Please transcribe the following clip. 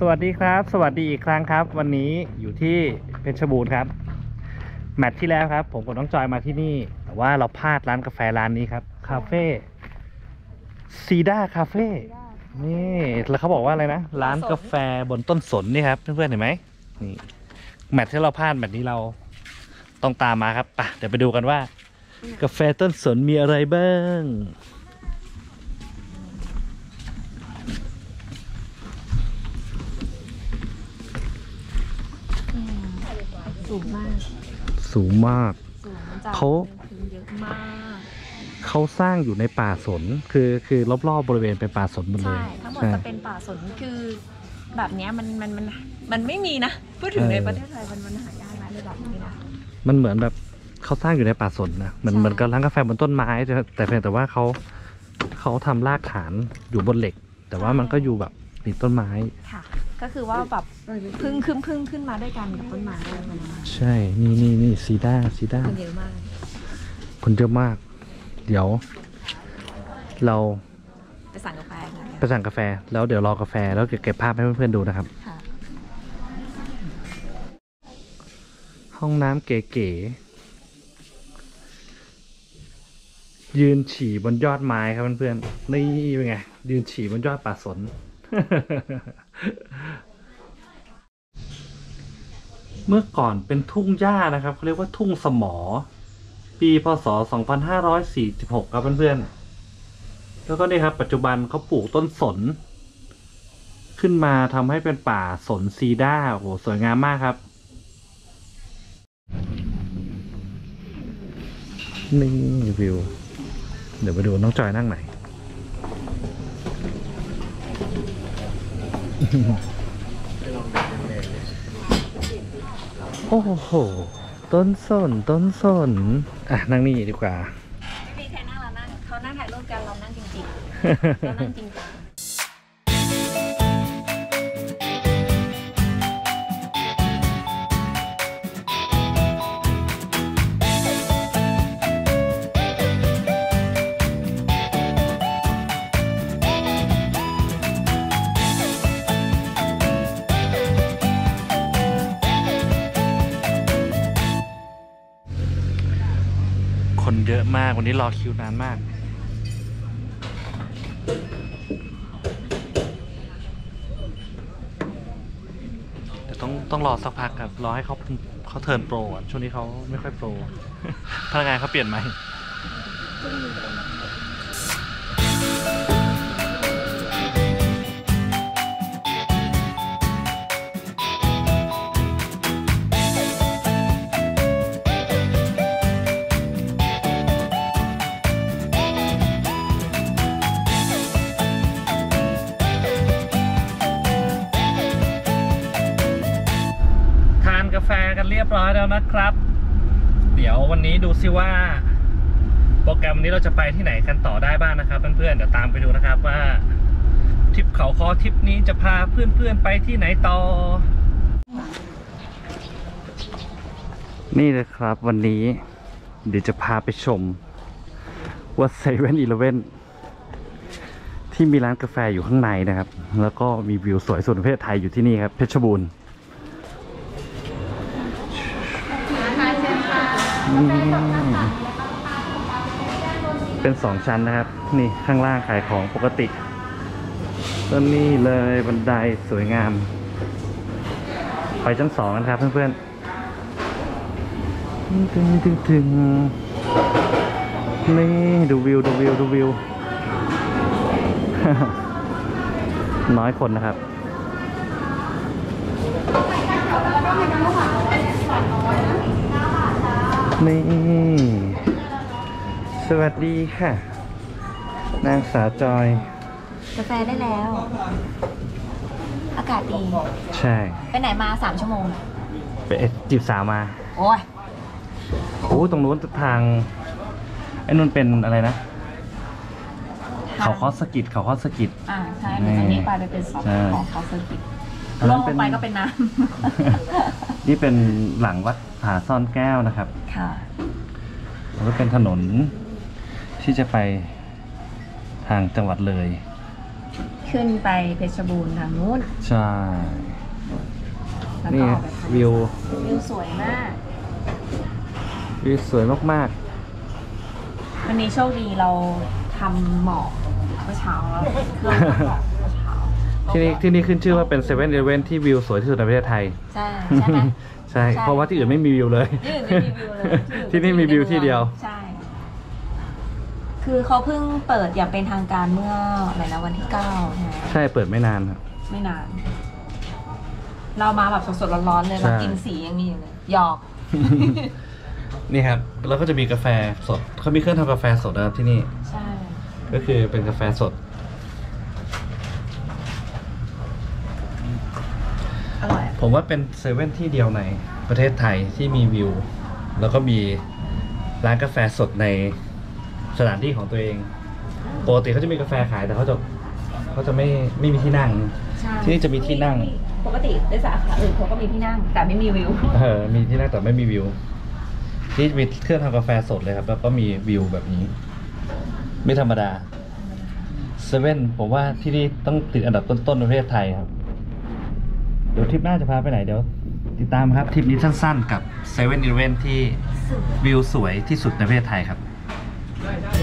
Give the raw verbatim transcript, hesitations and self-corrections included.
สวัสดีครับสวัสดีอีกครั้งครับวันนี้อยู่ที่เพชรบูรณ์ครับแมตช์ที่แล้วครับผมกับน้องจอยมาที่นี่แต่ว่าเราพลาดร้านกาแฟร้านนี้ครับคาเฟ่ซีด้าคาเฟ่นี่แล้วเขาบอกว่าอะไรนะร้านกาแฟบนต้นสนนี่ครับเพื่อนๆเห็นไหมนี่แมตช์ที่เราพลาดแมตช์นี้เราต้องตามมาครับไปเดี๋ยวไปดูกันว่ากาแฟต้นสนมีอะไรบ้างสูงมากสูงมากเขาเยอะมากเขาสร้างอยู่ในป่าสนคือคือรอบๆบริเวณเป็นป่าสนหมดเลยใช่ทั้งหมดจะเป็นป่าสนคือแบบนี้มันมันมันมันไม่มีนะพูดถึงในประเทศไทยมันมันหายากนะในแบบนี้นะมันเหมือนแบบเขาสร้างอยู่ในป่าสนนะเหมือนเหมือนกับร้านกาแฟบนต้นไม้แต่เพียงแต่ว่าเขาเขาทำรากฐานอยู่บนเหล็กแต่ว่ามันก็อยู่แบบติดต้นไม้ค่ะก็คือว่าแบบพึ่งขึ้นพึ่งขึ้นมาด้วยกันกับต้นไม้ใช่นี่นี่นี่ซีด้าซีด้าคนเยอะมากคนเยอะมากเดี๋ยวเราไปสั่งกาแฟไปสั่งกาแฟแล้วเดี๋ยวรอกาแฟแล้วเก็บภาพให้เพื่อนๆดูนะครับห้องน้ำเก๋ๆยืนฉี่บนยอดไม้ครับเพื่อนๆนี่เป็นไงยืนฉี่บนยอดป่าสน เมื่อก่อนเป็นทุ่งหญ้านะครับเขาเรียกว่าทุ่งสมอปีพศสองพันห้าร้อยสี่สิบหกครับเพื่อนๆแล้วก็นี่ครับปัจจุบันเขาปลูกต้นสนขึ้นมาทำให้เป็นป่าสนซีด้าโอ้โหสวยงามมากครับนี่วิวเดี๋ยวไปดูน้องจอยนั่งไหน โอ้โหต้นสนต้นสนอ่ะนั่งนี่ดีกว่าไม่มีใครนั่งเรานั่งเขานั่งถ่ายรูปกันเรานั่งจริงๆเรานั่งจริงจังคนเยอะมากวันนี้รอคิวนานมากเดี๋ยวต้องต้องรอสักพักครับรอให้เขาเขาเทิร์นโปรอ่ะช่วงนี้เขาไม่ค่อยโปรพนักงานเขาเปลี่ยนไหมกาแฟกันเรียบร้อยแล้วนะครับเดี๋ยววันนี้ดูซิว่าโปรแกรมวันนี้เราจะไปที่ไหนกันต่อได้บ้างนะครับเพื่อนๆเดี๋ยวตามไปดูนะครับว่าทริปเขาคอทริปนี้จะพาเพื่อนๆไปที่ไหนต่อนี่เลยครับวันนี้เดี๋ยวจะพาไปชมว่าเซเว่นอีเลฟเว่นที่มีร้านกาแฟอยู่ข้างในนะครับแล้วก็มีวิวสวยสุดในประเทศไทยอยู่ที่นี่ครับเพชรบูรณ์เป็นสองชั้นนะครับนี่ข้างล่างขายของปกติต้นนี้เลยบันไดสวยงามไปชั้นสองกันครับเพื่อนๆถึงถึงถึงนี่ดูวิวดูวิวดูวิว น้อยคนนะครับนี่สวัสดีค่ะนางสาวจอยกาแฟได้แล้วอากาศดีใช่ไปไหนมาสามชั่วโมงไปจีบสาวมาโอ้ยโอ้ตรงนู้นทางไอ้นู่นเป็นอะไรนะเขาคอสกิดเขาคอสกิดอ่าใช่อันนี้ไปเป็นซอฟต์ของเขาสกิดลงไปก็เป็นน้ำนี่เป็นหลังวัดผาซ่อนแก้วนะครับค่ะแล้วก็เป็นถนนที่จะไปทางจังหวัดเลยขึ้นไปเพชรบูรณ์ทางนู้นใช่แล้วนี่ก็ออกไปทางวิววิวสวยมากวิวสวยมากวันนี้โชคดีเราทำหมอกเมื่อเช้าแล้วเครื่องทำหมอกเมื่อเช้าๆ ที่นี่ที่นี่ขึ้นชื่อว่าเป็นเซเว่นอีเลฟเว่นที่วิวสวยที่สุดในประเทศไทยใช่ใช่ไหมใช่ เพราะว่าที่อื่นไม่มีวิวเลยที่อื่นไม่มีวิวเลยที่นี่มีวิวที่เดียวใช่ คือเขาเพิ่งเปิดอย่างเป็นทางการเมื่ออะไรนะวันที่เก้าใช่ไหมใช่เปิดไม่นานครับไม่นาน เรามาแบบสดๆร้อนๆเลยใช่เรากินสียังมีอยู่เลยหยอกนี่ครับแล้วก็จะมีกาแฟสดเขามีเครื่องทำกาแฟสดนะครับที่นี่ใช่ก็คือเป็นกาแฟสดอร่อยอะผมว่าเป็นเซเว่นที่เดียวในประเทศไทยที่มีวิว แล้วก็มีร้านกาแฟสดในสถานที่ของตัวเองปกติเขาจะมีกาแฟขายแต่เขาจะเขาจะไม่ไม่มีที่นั่งใช่ที่นี่จะมีที่นั่งปกติในสาขาอื่นเขาก็มีที่นั่ง แต่ไม่มีวิวเออมีที่นั่งแต่ไม่มีวิว ที่มีเครื่องทำกาแฟสดเลยครับ แล้วก็มีวิวแบบนี้ ไม่ธรรมดาเซเว่นผมว่าที่นี่ต้องติดอันดับต้นๆในประเทศไทยครับ เดี๋ยวทริปหน้าจะพาไปไหนเดี๋ยว ติดตามครับทริปนี้สั้นๆกับเซเว่นอีเลฟเว่นที่วิวสวยที่สุดในประเทศไทยครับ